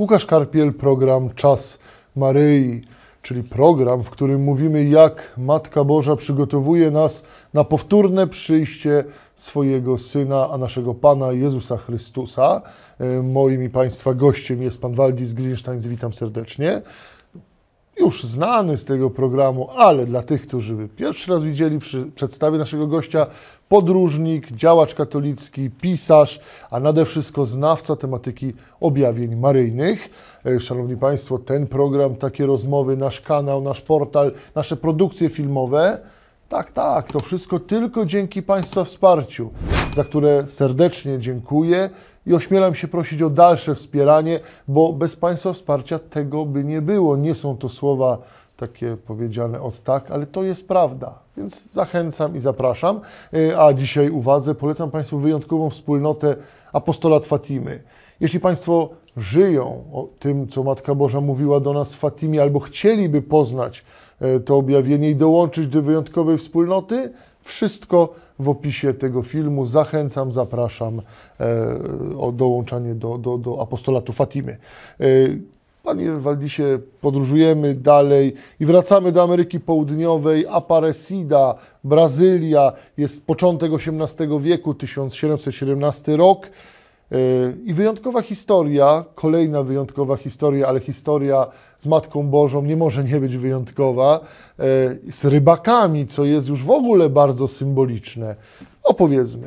Łukasz Karpiel, program Czas Maryi, czyli program, w którym mówimy, jak Matka Boża przygotowuje nas na powtórne przyjście swojego Syna, a naszego Pana Jezusa Chrystusa. Moim i Państwa gościem jest Pan Waldis Grinstein, witam serdecznie. Już znany z tego programu, ale dla tych, którzy by pierwszy raz widzieli, przedstawię naszego gościa, podróżnik, działacz katolicki, pisarz, a nade wszystko znawca tematyki objawień maryjnych. Szanowni Państwo, ten program, takie rozmowy, nasz kanał, nasz portal, nasze produkcje filmowe, tak, to wszystko tylko dzięki Państwa wsparciu, za które serdecznie dziękuję i ośmielam się prosić o dalsze wspieranie, bo bez Państwa wsparcia tego by nie było. Nie są to słowa takie powiedziane od tak, ale to jest prawda, więc zachęcam i zapraszam. A dzisiaj uwadze polecam Państwu wyjątkową wspólnotę Apostolat Fatimy. Jeśli Państwo żyją o tym, co Matka Boża mówiła do nas w Fatimie, albo chcieliby poznać to objawienie i dołączyć do wyjątkowej wspólnoty, wszystko w opisie tego filmu. Zachęcam, zapraszam o dołączanie do Apostolatu Fatimy. Panie Waldisie, podróżujemy dalej i wracamy do Ameryki Południowej. Aparecida, Brazylia, jest początek XVIII wieku, 1717 rok. I wyjątkowa historia, kolejna wyjątkowa historia, ale historia z Matką Bożą nie może nie być wyjątkowa, z rybakami, co jest już w ogóle bardzo symboliczne. Opowiedzmy.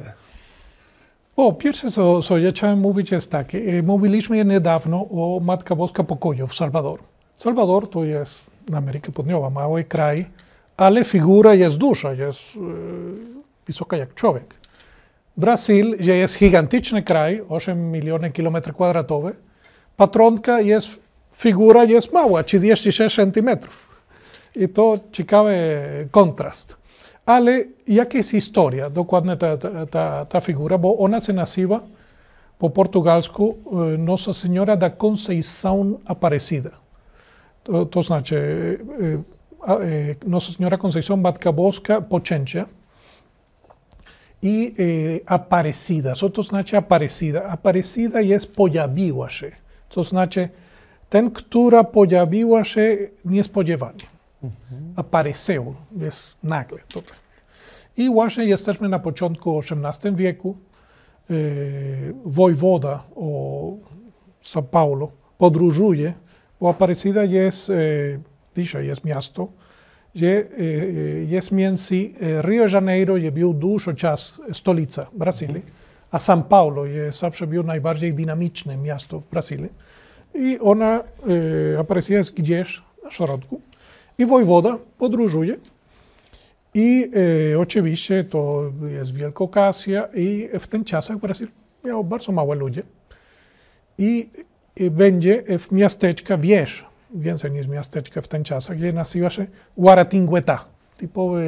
Pierwsze, co ja chciałem mówić, jest takie. Mówiliśmy niedawno o Matka Boska Pokoju w Salwador. Salwador to jest Ameryka Południowa, mały kraj, ale figura jest duża, jest wysoka jak człowiek. Brazyl, że jest gigantyczny kraj, 8 milionów kilometrów kwadratowych. Patronka jest, figura jest mała, 36 centymetrów. I to ciekawy kontrast. Ale jaka jest historia, dokładnie ta figura, bo ona się nazywa po portugalsku Nossa Senhora da Conceição Aparecida. To znaczy Nossa Senhora Conceição, Matka Boska Poczęcia. I Aparecida. Co to znaczy Aparecida? Aparecida jest pojawiła się. To znaczy ten, która pojawiła się niespodziewanie. Apareceu, jest nagle tutaj. I właśnie jesteśmy na początku XVIII wieku. Wojwoda o São Paulo podróżuje, bo Aparecida jest, dzisiaj jest miasto, że jest między Rio de Janeiro, gdzie był dużo czas stolica Brazylii, a São Paulo zawsze był najbardziej dynamiczne miasto w Brazylii. I ona, Aparecida jest gdzieś na środku. I wojwoda podróżuje. I oczywiście to jest wielka okazja i w tym czasach Brazyl miał bardzo mało ludzi. I będzie w miasteczka wież, więcej niż miasteczka w tym czasach, gdzie nazywa się Guaratinguetá. Typowe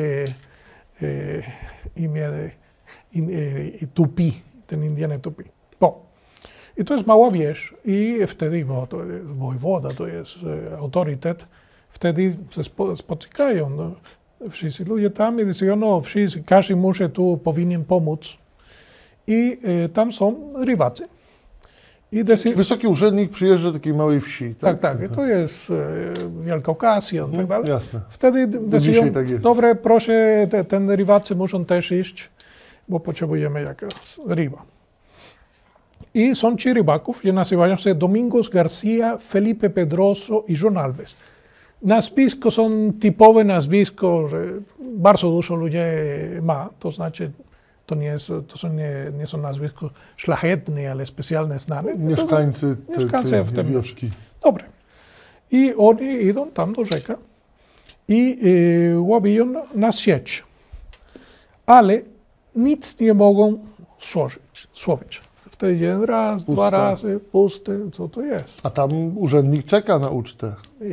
imię Tupi, ten Indian Tupi. I to jest mała wież i wtedy, bo to jest wojwoda, to jest autorytet, wtedy się spotykają. No, wszyscy ludzie tam i mówią, no wszyscy, każdy musi tu powinien pomóc. I tam są rybacy. Wysoki urzędnik przyjeżdża do takiej małej wsi, tak? Tak. To jest wielka okazja i tak dalej. Jasne. Wtedy decydują, tak jest. Dobre, proszę, ten rybacy muszą też iść, bo potrzebujemy jakaś ryba. I są ci rybaków, którzy nazywają się Domingos Garcia, Felipe Pedroso i John Alves. Nazwisko są typowe nazwisko, że bardzo dużo ludzi ma, to znaczy to nie są nazwisko szlachetne, ale specjalnie znane. Mieszkańcy tej wioski. Dobre. I oni idą tam do rzeka i łowią na sieć. Ale nic nie mogą słowić. Wtedy jeden raz, puste. 2 razy, pusty, co to jest? A tam urzędnik czeka na ucztę.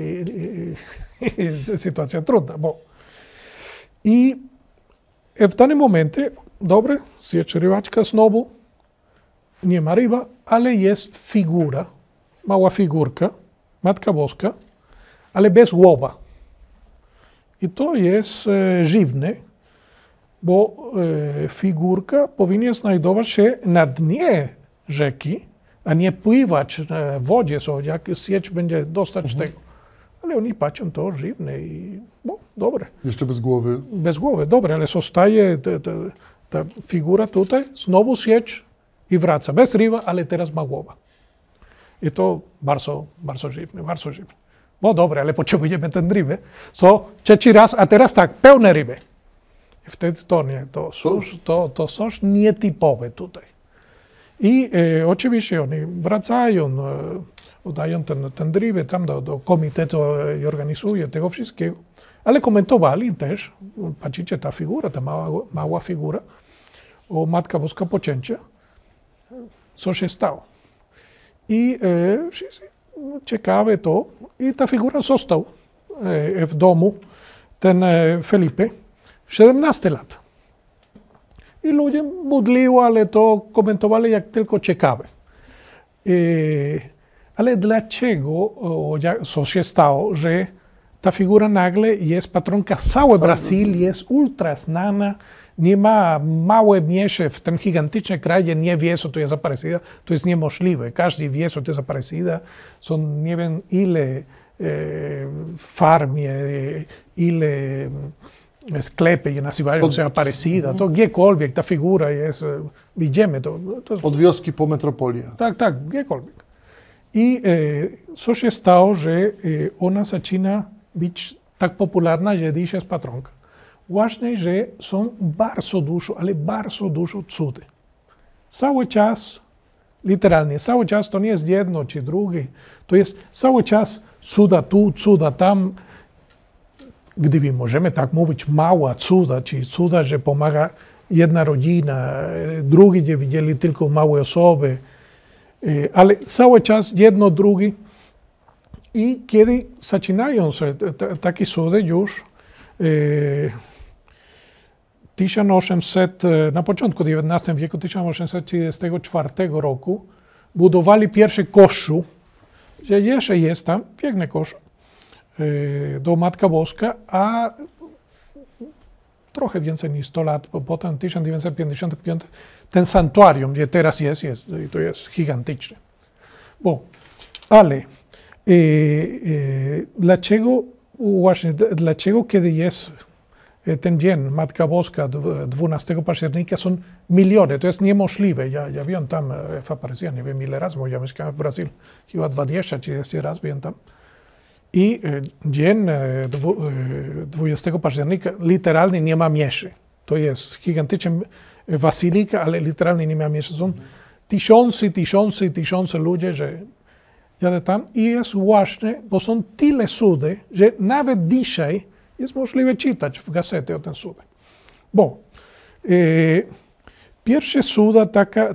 Sytuacja trudna, bo... I w danym momencie, dobre, zjeść rybaczka znowu, nie ma ryba, ale jest figura, mała figurka, Matka Boska, ale bez łoba. I to jest dziwne, bo figurka powinna znajdować się na dnie rzeki, a nie pływać w wodzie, jak sieć będzie dostać tego. Ale oni patrzą to żywne i dobre. Jeszcze bez głowy. Bez głowy, dobre, ale zostaje ta figura tutaj, znowu sieć i wraca. Bez ryba, ale teraz ma głowa. I to bardzo, bardzo żywne, bardzo żywne. Bo dobre, ale potrzebujemy ten rybę. Trzeci raz, a teraz tak, pełne ryby. I wtedy to coś nietypowe tutaj. I oczywiście oni wracają, oddają ten rybę tam do komitetu i organizuje tego wszystkiego. Ale komentowali też, patrzycie, ta figura, ta mała figura o Matka Boska Poczęcia, co się stało. I ciekawe to, i ta figura został w domu, ten Felipe, 17 lat. I ludzie modliło, ale to komentowali jak tylko ciekawe. Ale dlaczego, co się stało, że ta figura nagle jest patronka całej Brazylii, jest ultra znana, nie ma małe mieście w tym gigantycznym kraju, nie wie, co to jest Aparecida, to jest niemożliwe. Każdy wie, co to jest Aparecida. Są nie wiem ile farmie, ile sklepy nazywają się Aparecida. To gdziekolwiek ta figura jest, widzimy to. Od wioski po metropolię. Tak, gdziekolwiek. I co się stało, że ona zaczyna być tak popularna, że dzisiaj jest patronka. Właśnie, że są bardzo dużo, ale bardzo dużo cudy. Cały czas, literalnie, cały czas to nie jest jedno czy drugie, to jest cały czas cuda tu, cuda tam. Gdyby możemy tak mówić, mała cuda, czy cuda, że pomaga jedna rodzina, drugi, gdzie widzieli tylko małe osoby, ale cały czas jedno, drugie. I kiedy zaczynają się takie cudy już, 1800, na początku XIX wieku, 1834 roku, budowali pierwszy kościół, że jeszcze jest tam, piękny kościół, do Matka Boska, a trochę więcej niż 100 lat, bo potem 1955 ten santuarium, gdzie teraz jest i to jest gigantyczne. Ale dlaczego kiedy jest ten dzień Matka Boska 12 października są miliony, to jest niemożliwe. Ja byłem tam w Aparecida, nie wiem ile razy, bo ja mieszkałem w Brazylii, chyba 20-30 razy byłem tam. I dzień 20 października literalnie nie ma mszy. To jest gigantyczna bazylika, ale literalnie nie ma mszy. Są tysiące ludzi, że jadę tam i jest właśnie, bo są tyle cudy, że nawet dzisiaj jest możliwe czytać w gazecie o ten cudy. Bo pierwsze cuda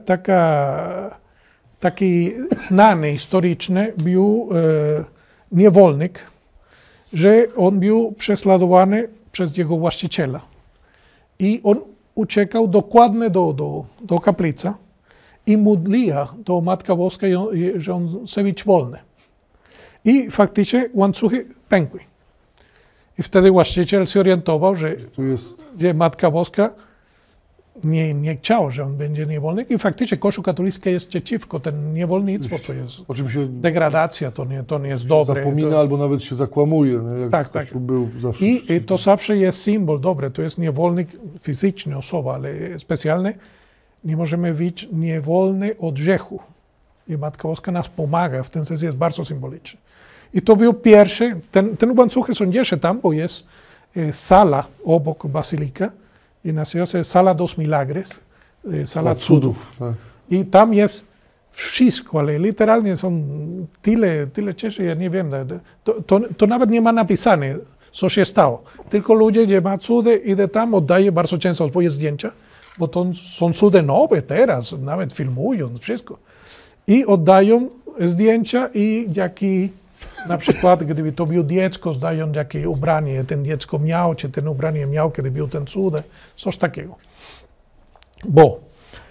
taki znany historyczny był niewolnik, że on był prześladowany przez jego właściciela. I on uciekał dokładnie do kaplicy i modliła do Matka Boska, że on chce być wolny. I faktycznie łańcuchy pękły. I wtedy właściciel się orientował, że Matka Boska nie chciał, że on będzie niewolnik. I faktycznie Kościół katolicki jest przeciwko ten niewolnictwo, to jest degradacja, to nie jest dobre. Zapomina albo nawet się zakłamuje, jak Kościół był zawsze. I to zawsze jest symbol, dobre, to jest niewolnik fizyczny, osoba, ale specjalny. Nie możemy być niewolni od grzechu. I Matka Boska nas pomaga, w ten sensie jest bardzo symboliczny. I to był pierwszy, ten łańcuchy są jeszcze tam, bo jest sala obok bazylika i nazywa się Sala dos Milagres, sala cudów. Tak. I tam jest wszystko, ale literalnie są tyle rzeczy, ja nie wiem, to nawet nie ma napisane, co się stało. Tylko ludzie, gdzie ma cudy, idę tam, oddaję bardzo często swoje zdjęcia, bo to są cudy nowe teraz, nawet filmują, wszystko. I oddają zdjęcia i na przykład, gdyby to było dziecko, zdają jakie ubranie ten dziecko miał, czy ten ubranie miał, kiedy był ten cud, coś takiego. Bo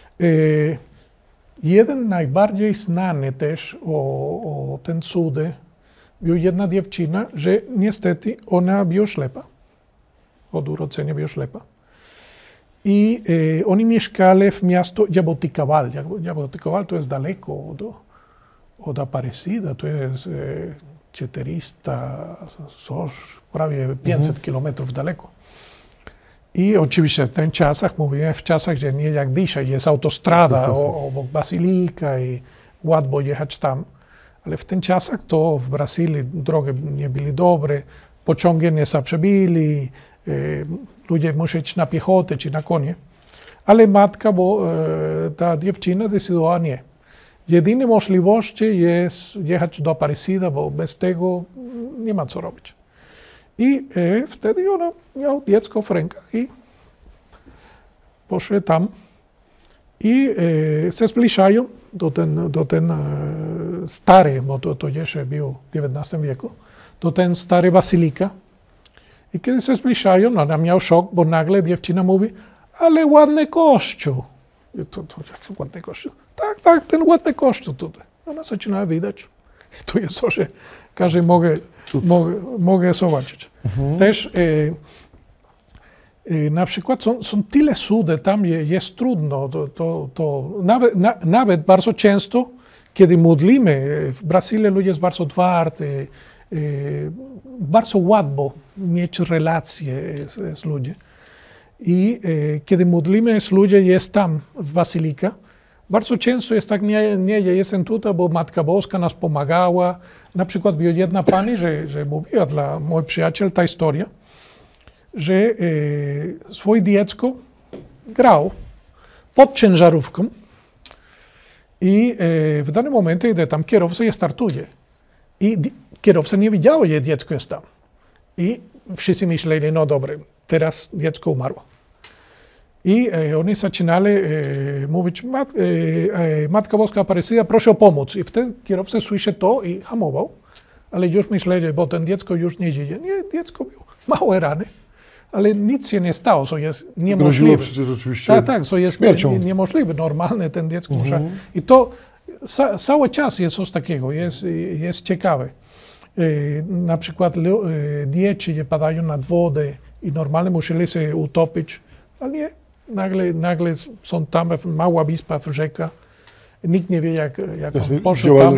jeden najbardziej znany też o ten cud był jedna dziewczyna, że niestety ona była ślepa. Od urodzenia była ślepa. I oni mieszkali w miasto Jaboticabal. Jaboticabal to jest daleko od Aparecida to jest 400, prawie 500 kilometrów daleko. I oczywiście w tych czasach, mówiłem w czasach, że nie jak dzisiaj, jest autostrada obok Bazylika i łatwo jechać tam. Ale w tych czasach to w Brazylii drogi nie były dobre, pociągi nie zawsze byli, ludzie muszą iść na piechotę czy na konie. Ale matka, bo ta dziewczyna decydiła nie. Jedyna możliwość jest jechać do Aparecida, bo bez tego nie ma co robić. I wtedy ona miała dziecko w rękach i poszły tam i się zbliżają do ten stary, bo to jeszcze był w XIX wieku, do ten stary Bazylika. I kiedy się zbliżają, ona miała szok, bo nagle dziewczyna mówi, ale ładny kościół. I to jak ładny kościół? Tak, ten ładny kościół tutaj. Ona zaczyna widać. I to jest to, że każdy mogę zobaczyć. Też na przykład są tyle cudy, tam jest trudno. Nawet bardzo często, kiedy modlimy, w Brazylii ludzie jest bardzo otwarty, bardzo łatwo mieć relacje z ludźmi. I kiedy modlimy z ludźmi, jest tam w Bazylika, bardzo często jest tak, nie jestem tutaj, bo Matka Boska nas pomagała. Na przykład była jedna pani, że mówiła dla mój przyjaciel ta historia, że swoje dziecko grał pod ciężarówką i w danym momencie, gdy tam kierowca je startuje i kierowca nie widział, że dziecko jest tam. I wszyscy myśleli, no dobre, teraz dziecko umarło. I oni zaczynali mówić, Matka Boska Aparecida, proszę o pomoc. I wtedy kierowca słyszy to i hamował, ale już myśleli, bo ten dziecko już nie żyje. Nie, dziecko miało małe rany, ale nic się nie stało, co jest niemożliwe. Przecież oczywiście tak, co jest niemożliwe, normalne ten dziecko muszę. I to cały czas jest coś takiego, jest ciekawe. Na przykład dzieci nie padają nad wodę i normalnie musieli się utopić, ale nie. Nagle są tam mała wyspa, rzeka. Nikt nie wie, jak on poszedł tam.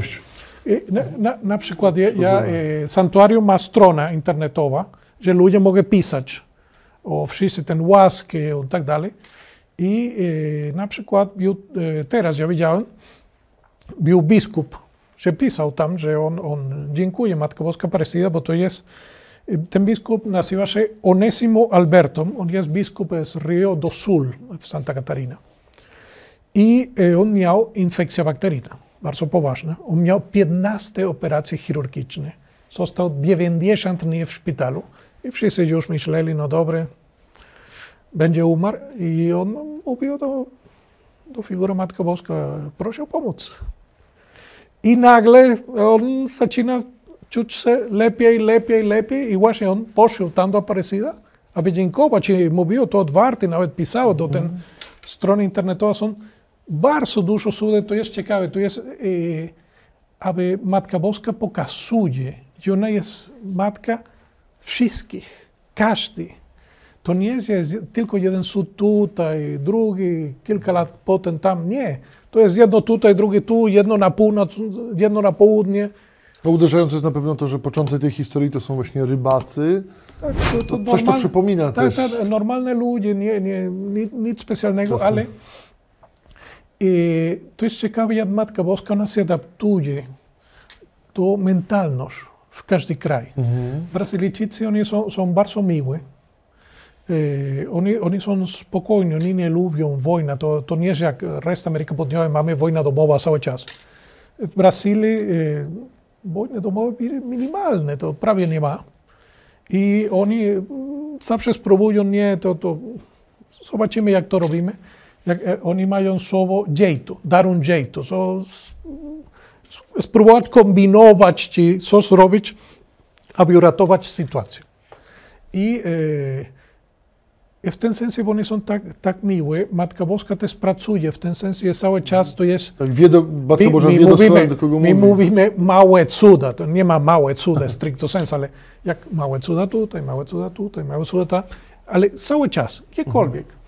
Na przykład sanktuarium ma stronę internetowa, że ludzie mogą pisać o wszyscy ten łaskę i tak dalej. I na przykład teraz ja widziałem, był biskup, że pisał tam, że on dziękuję Matka Boska Aparecida, bo to jest. Ten biskup nazywa się Onésimo Alberto, on jest biskup z Rio do Sul w Santa Catarina. I on miał infekcję bakteryjną, bardzo poważna. On miał 15 operacji chirurgiczne. Został 90 dni w szpitalu i wszyscy już myśleli, no dobre, będzie umarł. I on mówił do figury Matka Boska, proszę o pomoc. I nagle on zaczyna czuć się lepiej i właśnie on poszedł tam do Aparecida, aby dziękować i mówił to otwarty, nawet pisał do ten strony internetowe, są bardzo dużo cudów, to jest ciekawe, to jest, aby Matka Boska pokazuje, że ona jest matka wszystkich, każdy. To nie jest tylko jeden cud tutaj, drugi, kilka lat potem tam, nie. To jest jedno tutaj, drugie tu, jedno na północ, jedno na południe. No uderzające jest na pewno to, że początek tej historii to są właśnie rybacy. Tak, to coś to przypomina też. Tak, normalne ludzie, nic specjalnego, jasne. Ale to jest ciekawe, jak Matka Boska ona się adaptuje do mentalność w każdy kraj. Brazylijczycy, oni są bardzo miły. Oni są spokojni, oni nie lubią wojnę. To nie jest jak reszta Ameryki Południowej, mamy wojna domowa cały czas. W Brazylii wojny domowe minimalne, to prawie nie ma. I oni zawsze spróbują, nie, to zobaczymy, jak to robimy. Jak oni mają słowo jeito, dar un jeito. Spróbować kombinować, czy coś robić, aby uratować sytuację. I w tym sensie, bo oni są tak miłe, Matka Boska też pracuje, w tym sensie cały czas to jest. Tak, Matka Boża wie doskonale, do kogo mówi. My mówimy małe cuda, to nie ma małe cuda stricto sensu, ale jak małe cuda tutaj, małe cuda tam, ale cały czas, gdziekolwiek.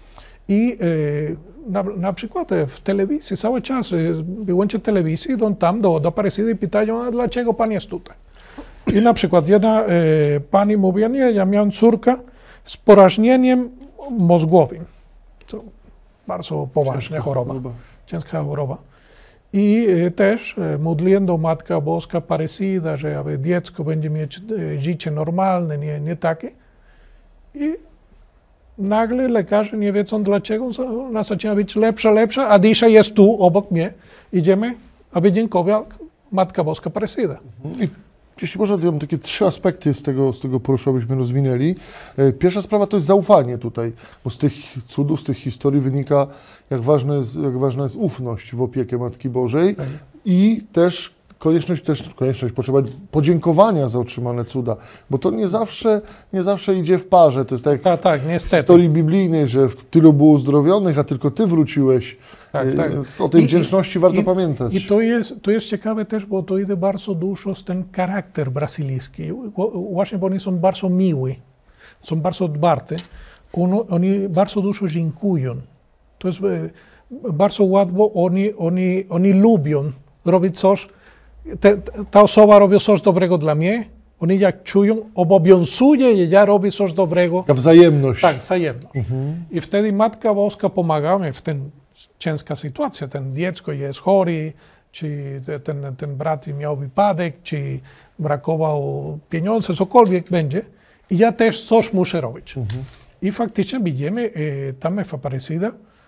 I na przykład w telewizji cały czas wyłączę telewizję, idą tam do Aparecidy i pytają, a dlaczego pan jest tutaj? I na przykład jedna pani mówi, nie, ja miałam córkę z porażnieniem mózgowym. To bardzo poważna choroba, ciężka choroba. I też modliłem do Matka Boska Aparecida, że aby dziecko będzie mieć życie normalne, nie takie. I nagle lekarze nie wiedzą dlaczego, ona zaczyna być lepsza, a dzisiaj jest tu obok mnie. Idziemy, aby dziękować Matka Boska Aparecida. Jeśli można, to mam takie 3 aspekty z tego poruszył, abyśmy rozwinęli. Pierwsza sprawa to jest zaufanie tutaj, bo z tych cudów, z tych historii wynika, jak ważna jest ufność w opiekę Matki Bożej i też konieczność, potrzeba podziękowania za otrzymane cuda, bo to nie zawsze idzie w parze. To jest tak jak w historii biblijnej, że tylu było uzdrowionych, a tylko ty wróciłeś. O tej wdzięczności warto pamiętać. I to jest ciekawe też, bo to idzie bardzo dużo z ten charakter brazylijski. Właśnie, bo oni są bardzo miły, są bardzo dbate. Oni bardzo dużo dziękują. To jest bardzo łatwo, oni lubią robić coś. Ta osoba robi coś dobrego dla mnie, oni jak czują, obowiązuje, że ja robię coś dobrego. Taka wzajemność. Tak, wzajemność. I wtedy Matka Boska pomaga mi w ten ciężka sytuacja. Ten dziecko jest chory, czy ten brat miał wypadek, czy brakowało pieniędzy, cokolwiek będzie. I ja też coś muszę robić. I faktycznie widzimy, tam w Aparecida,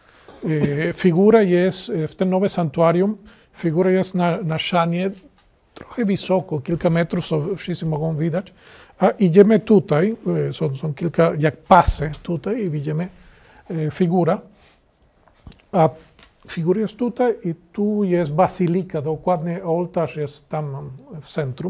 figura jest w tym nowym sanktuarium, figura jest na ścianie, trochę wysoko, kilka metrów, so wszyscy mogą widać. A idziemy tutaj, są kilka, jak pasy tutaj i widzimy figura. A figura jest tutaj i tu jest bazylika, dokładnie ołtarz jest tam w centrum.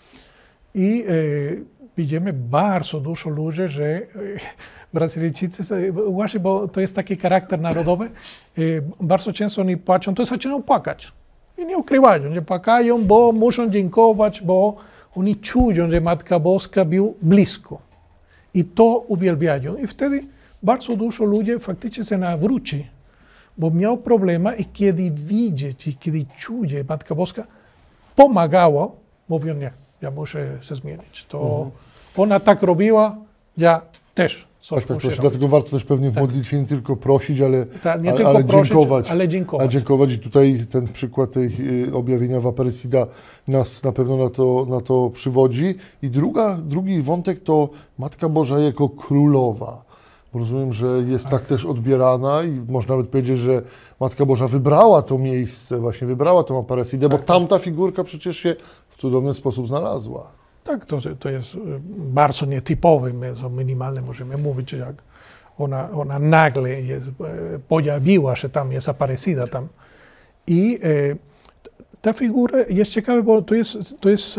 I widzimy bardzo dużo ludzi, że Brazylijczycy, właśnie bo to jest taki charakter narodowy, bardzo często oni patrzą, to zaczynają płakać. I nie ukrywają, nie płakają, bo muszą dziękować, bo oni czują, że Matka Boska był blisko. I to uwielbiają. I wtedy bardzo dużo ludzi faktycznie się nawróci, bo miał problemy i kiedy widzi, i kiedy czuje Matka Boska, pomagała, mówią, nie, ja muszę się zmienić. To ona tak robiła, ja też coś muszę robić. Dlatego warto też pewnie w modlitwie nie tylko prosić, ale dziękować. Ale dziękować. I tutaj ten przykład tej objawienia w Aparecida nas na pewno na to przywodzi. I drugi wątek to Matka Boża jako królowa. Rozumiem, że jest tak też odbierana i można nawet powiedzieć, że Matka Boża wybrała to miejsce, właśnie wybrała tą Aparecidę, bo tamta figurka przecież się w cudowny sposób znalazła. Tak, to jest bardzo nietypowe, minimalnie możemy mówić, jak ona nagle pojawiła się tam, jest Aparecida tam. I ta figura jest ciekawa, bo to jest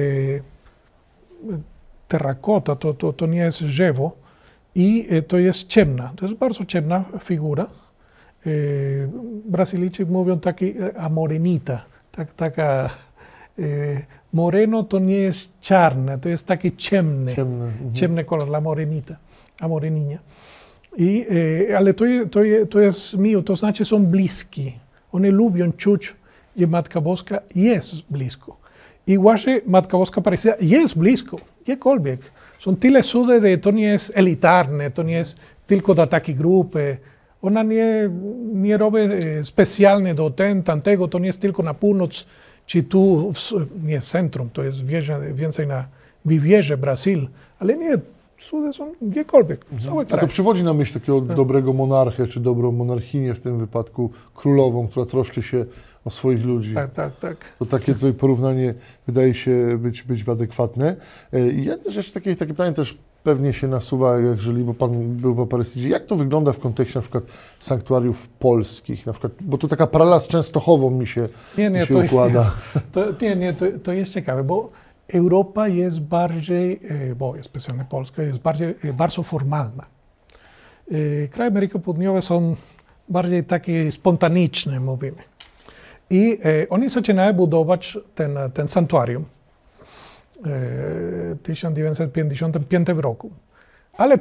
terrakota, to nie jest drzewo. I to jest ciemna, to jest bardzo ciemna figura. Brazylijczycy mówią taki amorenita, taka moreno to nie jest czarne, to jest taki ciemny kolor, la morenita, amoreninia. Ale to jest miło, to znaczy są bliskie. Oni lubią czuć, że Matka Boska jest blisko. I właśnie Matka Boska Aparecida jest blisko, gdziekolwiek. Są tyle cudy, że to nie jest elitarne, to nie jest tylko dla takiej grupy. Ona nie robi specjalnie do tamtego, to nie jest tylko na północ, czy tu nie centrum, to jest więcej na Vivierze, Brazil, ale nie, cudy są gdziekolwiek, cały kraj. A to przywodzi na myśl takiego dobrego monarchę, czy dobrą monarchinię w tym wypadku, królową, która troszczy się o swoich ludzi. Tak. To takie tutaj porównanie wydaje się być adekwatne. I ja też jeszcze takie pytanie też pewnie się nasuwa, jeżeli bo Pan był w Aparecidzie. Jak to wygląda w kontekście na przykład sanktuariów polskich? Na przykład, bo tu taka paralela z Częstochową mi się układa. To jest ciekawe, bo Europa jest bardziej, bo specjalnie Polska, jest bardzo formalna. Kraje Ameryki Południowej są bardziej takie spontaniczne, mówimy. I oni zaczynają budować ten sanktuarium w 1955 roku. ale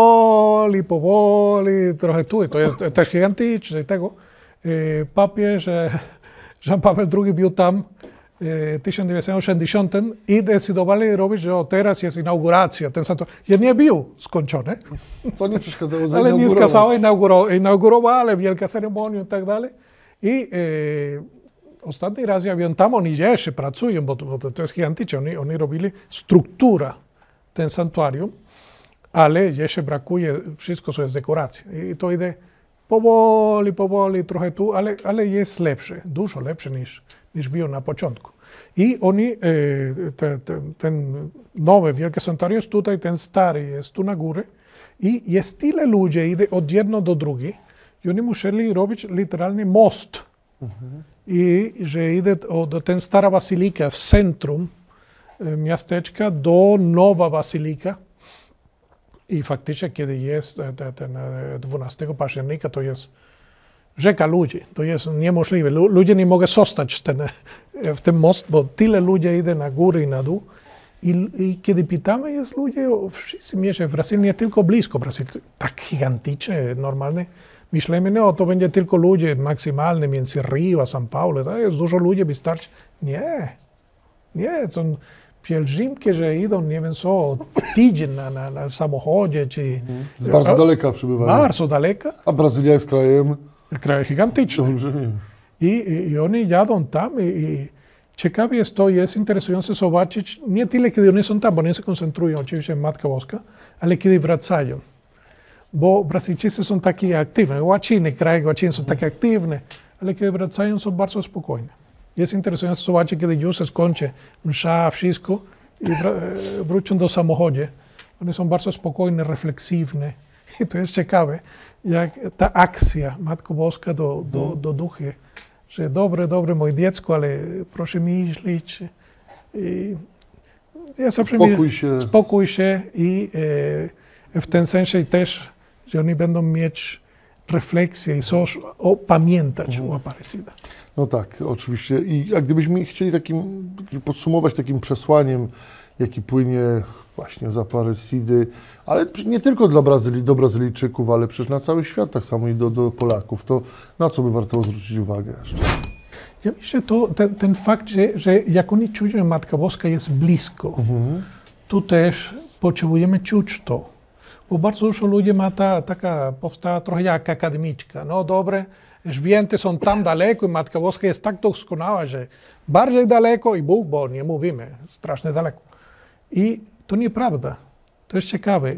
powoli, trochę tu, i to jest też gigantyczne. Tego papież Jan Paweł II był tam w 1960 i zdecydowali robić, że teraz jest inauguracja. Ten santuarium nie był skończony. Co nie przeszkadzało Ale zainaugurować. nie skazało, inaugurowali, wielka ceremonia i tak dalej. I ostatni raz ja byłem tam, oni jeszcze pracują, bo to jest gigantyczne. Oni robili strukturę ten santuarium, ale jeszcze brakuje, wszystko co jest dekoracja. I to idzie powoli, trochę tu, ale jest lepsze, dużo lepsze niż było na początku. I oni, ten nowy wielki santuarium jest tutaj, ten stary jest tu na górze i jest tyle ludzi, idzie od jedno do drugiego i oni musieli robić literalnie most. I że idzie od ten stara bazylika w centrum miasteczka do nowa bazylika. I faktycznie, kiedy jest ten 12 października, to jest rzeka ludzi. To jest niemożliwe. Ludzie nie mogą zostać w tym most, bo tyle ludzi idzie na górę i na dół. I kiedy pytamy, jest ludzie, wszyscy mieszkają w Brazylii, nie tylko blisko Brazylii, tak gigantyczne, normalne. Myślimy, no to będzie tylko ludzie maksymalne między Rio a São Paulo. To jest dużo ludzi, wystarczy. Nie, są pielgrzymki, że idą, nie wiem co, tydzień na samochodzie, czy... Z bardzo daleka przybywają. Bardzo daleka. A Brazylia jest krajem Gigantycznym. I oni jadą tam i ciekawe jest to, jest interesujące zobaczyć, nie tyle kiedy oni są tam, bo oni się koncentrują oczywiście w Matka Boska, ale kiedy wracają. Bo Brazylijczycy są taki aktywni, kraje łacinne są takie aktywne, ale kiedy wracają są bardzo spokojne. Jest interesujące zobaczyć, kiedy już się skończy msza, wszystko i wrócą do samochodu. One są bardzo spokojne, refleksywne. I to jest ciekawe, jak ta akcja Matko Boska do duchy, że dobre moje dziecko, ale proszę myśleć. Ja spokój się i w ten sensie też, że oni będą mieć refleksję i coś pamiętać o Aparecida. No tak, oczywiście. I jak gdybyśmy chcieli podsumować takim przesłaniem, jaki płynie właśnie z Aparecidy, ale nie tylko do Brazylijczyków, ale przecież na cały świat, tak samo i do Polaków, to na co by warto zwrócić uwagę jeszcze? Ja myślę, to ten fakt, że jak oni czują, że Matka Boska jest blisko, tu też potrzebujemy czuć to. Bo bardzo dużo ludzi ma taka postawa trochę jak akademicka. No dobre, święte są tam daleko i Matka Boska jest tak doskonała, że bardziej daleko i Bóg, bo nie mówimy, strasznie daleko. I to nieprawda. To jest ciekawe.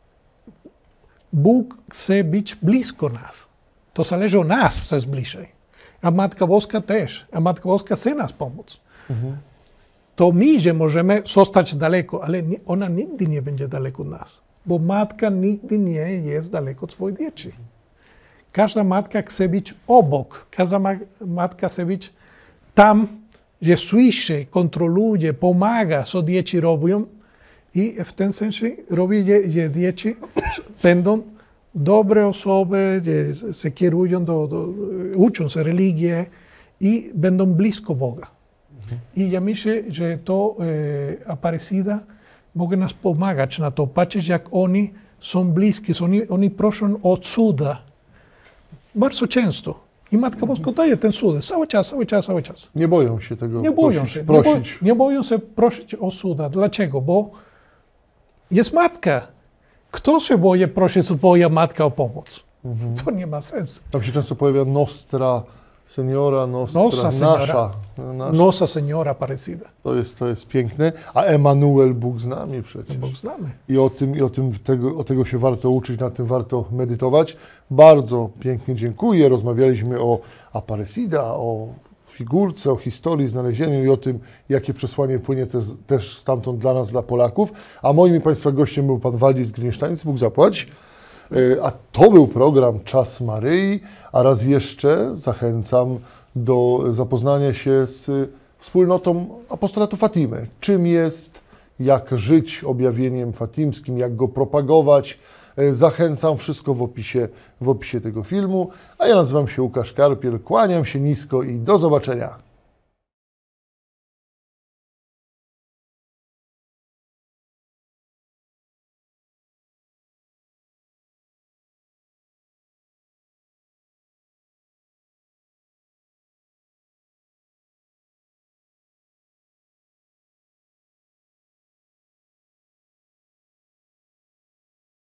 Bóg chce być blisko nas. To zależy od nas, co jest bliżej. A Matka Boska też. A Matka Boska chce nas pomóc. To my, że możemy zostać daleko, ale ona nigdy nie będzie daleko od nas. Bo matka nigdy nie jest daleko od swoich dzieci. Każda matka chce być obok. Każda matka chce być tam, gdzie słyszy, kontroluje, pomaga, co dzieci robią. I w ten sensie robi, że dzieci będą dobre osoby, że się kierują, uczą się religię i będą blisko Boga. I ja myślę, że to Aparecida może nas pomagać na to, patrzeć jak oni są bliscy, oni proszą o cuda. Bardzo często. I Matka Boska daje ten cud, cały czas. Nie boją się tego prosić. Nie boją się prosić o cuda. Dlaczego? Bo jest matka. Kto się boi prosić swoja matka o pomoc? To nie ma sensu. Tam się często pojawia Nostra Seniora, Nossa Seniora Aparecida. To jest piękne. A Emanuel, Bóg z nami przecież. Bóg z nami. I tego się warto uczyć, nad tym warto medytować. Bardzo pięknie dziękuję. Rozmawialiśmy o Aparecida, o figurce, o historii, znalezieniu i o tym, jakie przesłanie płynie też stamtąd dla nas, dla Polaków. A moim i Państwa gościem był pan Waldis Grinsztajnc, Bóg zapłać. A to był program Czas Maryi, a raz jeszcze zachęcam do zapoznania się z wspólnotą apostolatu Fatimy. Czym jest, jak żyć objawieniem fatimskim, jak go propagować. Zachęcam, wszystko w opisie tego filmu. A ja nazywam się Łukasz Karpiel, kłaniam się nisko i do zobaczenia.